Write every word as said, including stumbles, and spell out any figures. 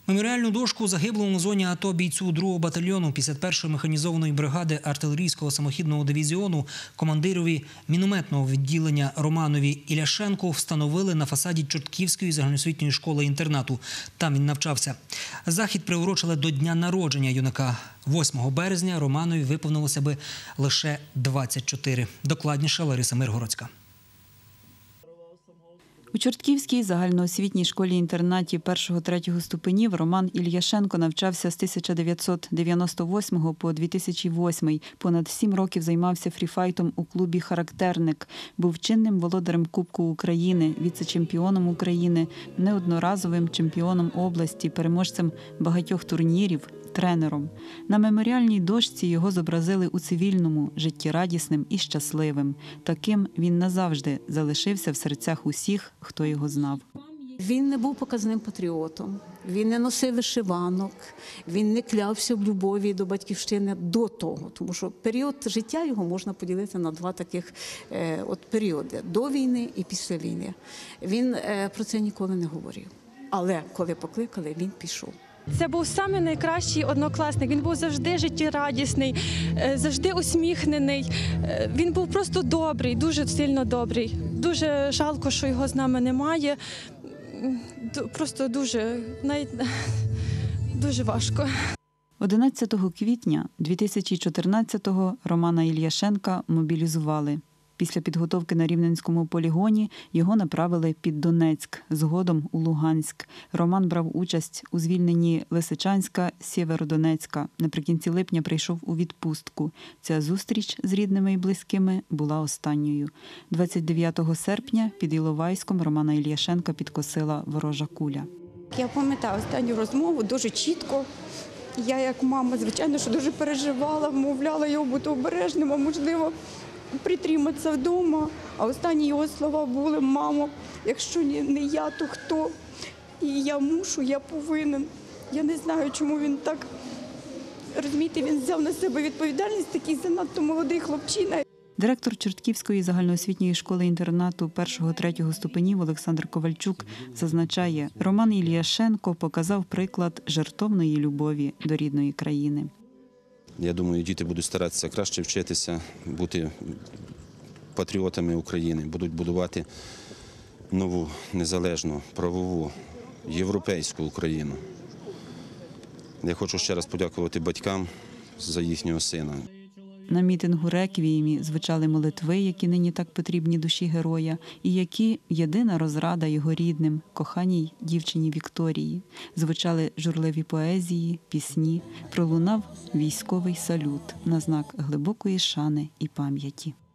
Меморіальну дошку загиблому в зоні АТО бійцю другого батальйону п'ятдесят першої механізованої бригади артилерійського самохідного дивізіону, командирові мінометного відділення Романові Ілляшенку встановили на фасаді Чортківської загальноосвітньої школи-інтернату. Там він навчався. Захід приурочили до дня народження юнака. восьмого березня Романові виповнилося би лише двадцять чотири. Докладніше Лариса Миргородська. У Чортківській загальноосвітній школі-інтернаті першого-третього ступенів Роман Ілляшенко навчався з тисяча дев'ятсот дев'яносто восьмого по дві тисячі восьмий. Понад сім років займався фріфайтом у клубі «Характерник». Був чинним володарем Кубку України, віце-чемпіоном України, неодноразовим чемпіоном області, переможцем багатьох турнірів, тренером. На меморіальній дошці його зобразили у цивільному, життєрадісним і щасливим. Таким він назавжди залишився в серцях усіх, хто його знав. Він не був показним патріотом, він не носив вишиванок, він не клявся в любові до батьківщини до того, тому що період життя його можна поділити на два таких е, от періоди – до війни і після війни. Він е, про це ніколи не говорив, але коли покликали, він пішов. Це був самий найкращий однокласник. Він був завжди життєрадісний, завжди усміхнений. Він був просто добрий, дуже сильно добрий. Дуже жалко, що його з нами немає. Просто дуже, навіть дуже важко. одинадцятого квітня дві тисячі чотирнадцятого Романа Ілляшенка мобілізували. Після підготовки на Рівненському полігоні його направили під Донецьк, згодом у Луганськ. Роман брав участь у звільненні Лисичанська, Сєвєродонецька. Наприкінці липня прийшов у відпустку. Ця зустріч з рідними і близькими була останньою. двадцять дев'ятого серпня під Іловайськом Романа Ілляшенка підкосила ворожа куля. Я пам'ятаю останню розмову дуже чітко. Я як мама, звичайно, що дуже переживала, вмовляла його бути обережним, а можливо, притриматися вдома, а останні його слова були: «Мамо, якщо не я, то хто? І я мушу, я повинен». Я не знаю, чому він так, розумієте, він взяв на себе відповідальність, такий занадто молодий хлопчина. Директор Чортківської загальноосвітньої школи-інтернату першого-третього ступенів Олександр Ковальчук зазначає, Роман Ілляшенко показав приклад жертовної любові до рідної країни. Я думаю, діти будуть старатися краще вчитися, бути патріотами України, будуть будувати нову, незалежну, правову, європейську Україну. Я хочу ще раз подякувати батькам за їхнього сина. На мітингу реквіємі звучали молитви, які нині так потрібні душі героя, і які єдина розрада його рідним, коханій дівчині Вікторії. Звучали журливі поезії, пісні, пролунав військовий салют на знак глибокої шани і пам'яті.